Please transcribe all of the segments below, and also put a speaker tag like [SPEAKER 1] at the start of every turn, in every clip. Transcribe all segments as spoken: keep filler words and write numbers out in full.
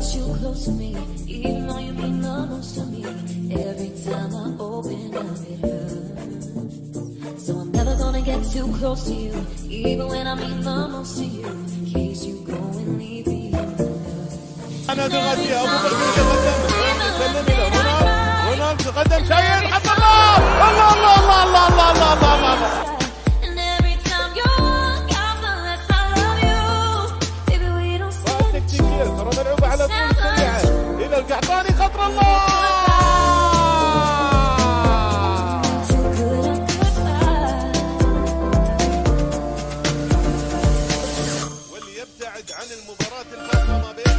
[SPEAKER 1] get you close to me, even though you mean the most to me. Every time I open up, it hurts. So I'm never gonna get too close to you, even when I mean the most to you. In case you go and leave me in the dust.
[SPEAKER 2] أنا تغني أبو بكر تقدم سلم له رونالد رونالد تقدم شاير حط الله الله الله الله الله الله الله الله الله. ترى ملعوبة على طول سريعة إلى القحطاني خطر الله. واللي يبتعد عن المباراة الفاصلة ما بين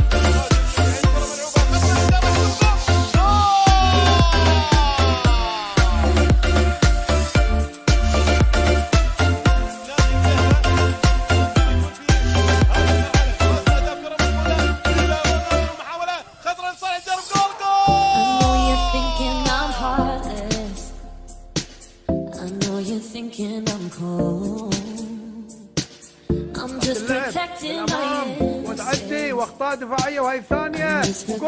[SPEAKER 3] وتعدي واخطاء دفاعيه وهي الثانيه جول.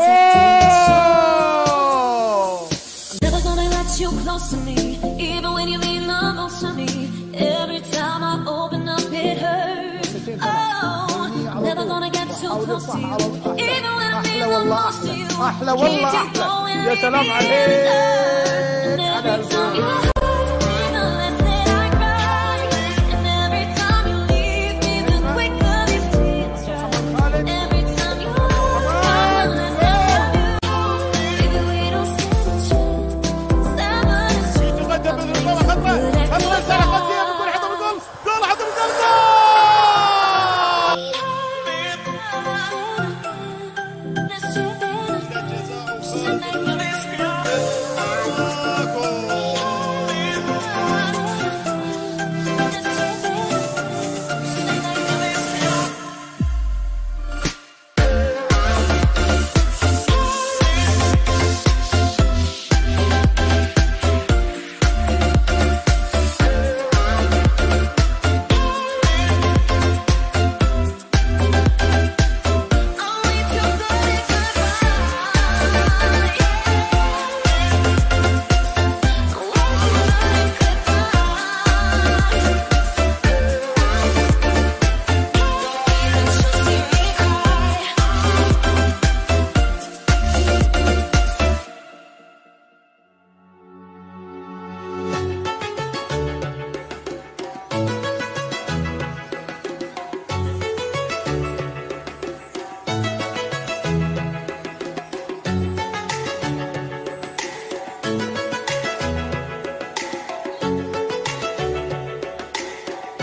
[SPEAKER 1] Never gonna let you close to me, even when you mean the most to me. Every time I open up, it hurts. Oh, never gonna get too close to you, even when I mean the most to you.
[SPEAKER 3] احلى والله احلى. يا سلام عليك.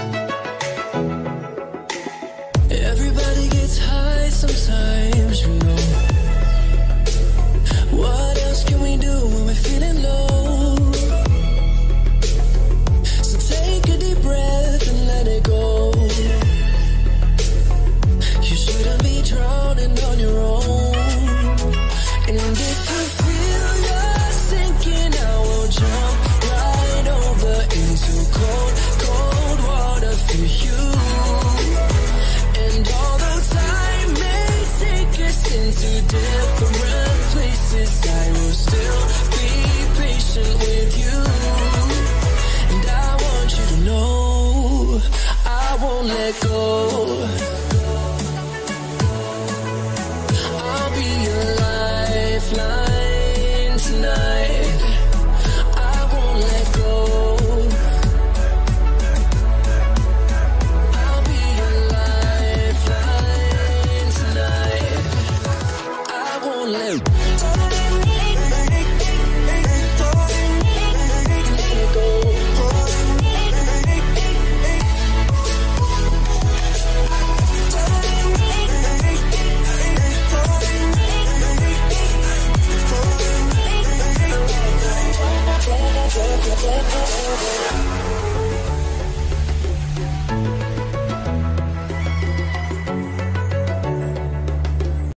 [SPEAKER 4] Everybody gets high sometimes.